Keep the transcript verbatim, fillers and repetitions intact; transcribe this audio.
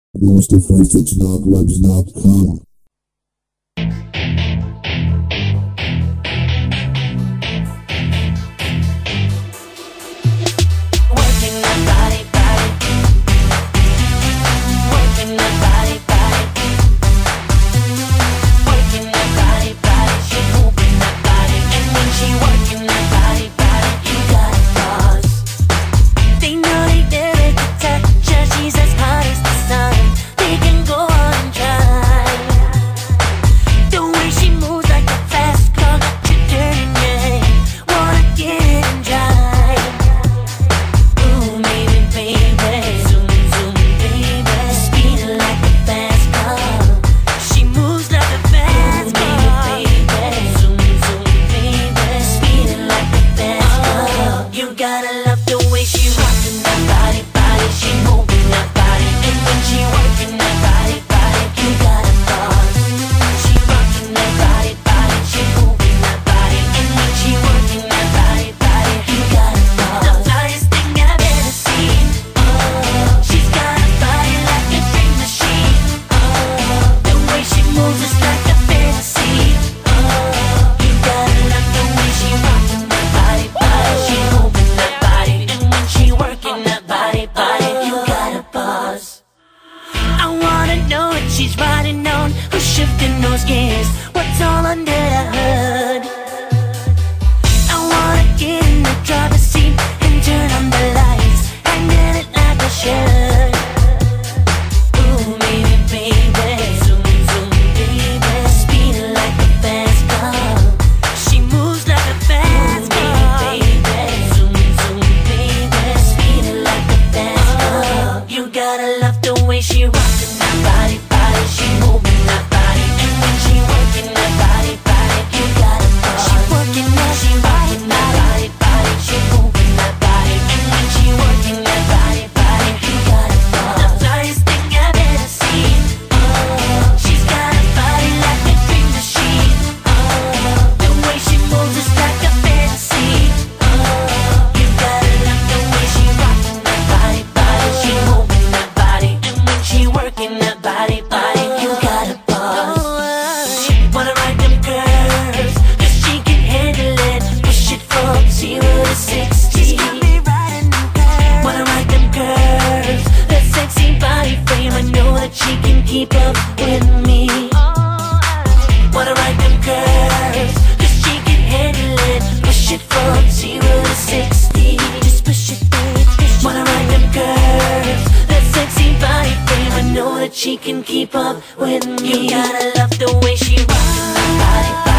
Lost the face, it's not like it's not cool. Working that body, body. Working that body, body. Working that body, body. She moving that body, and when she working that body, body, you gotta pause. They know they never can touch her. She's as hot as the sun. They can go on and try. The way she moves like a fast car, got you turning your head. Wanna get it and drive. Ooh, maybe, baby, zoom, zoom, baby. Speeding like a fast car. She moves like a fast car. Ooh, baby, zoom, zoom, baby. Speeding like a fast car. You gotta love the way she rockin' that body, body. She moving that body, and when she working that body, body, you gotta pause. She rockin' that body, body. She moving that body, and when she working that body, body, you gotta pause. The flyest thing I've ever seen. Oh, she's got a body like a dream machine. Oh, the way she moves is like a fantasy. Oh, you gotta love the way she rockin' that body, body. She moving that body, and when she working that body, body, you gotta pause. I wanna know what she's riding on, who's shifting those gears, what's all under the hood. I wanna get in the driver's seat and turn on the lights and get it like I should. Ooh, maybe, baby, zoom, zoom, baby, speeding like a fast car. She moves like a fast car. Ooh, baby, zoom, zoom, baby, speeding like a fast car. You gotta love the way she rockin' that body, body. She moving that body, and when she working that body, body, you gotta pause. She working that, she rockin' that body, body. She moving that body, and when she working that body, body, you gotta pause. The flyest thing I've ever seen. Oh, she's got a body like a dream machine. Oh, the way she moves is like a fantasy. Oh, you gotta love the way she rockin' that body, body. She moving that body, and when she working that body, body, you gotta pause. She wanna ride them curves, 'cause she can handle it. Push it from zero to sixty. Wanna ride them curves, that sexy body frame. I know that she can keep up with me. Wanna ride them curves, 'cause she can handle it. Push it from zero to sixty. Just push it, baby, push it. Wanna ride them curves, that sexy body frame. I know that she can keep up with me. You gotta love the way she rockin' that body, body.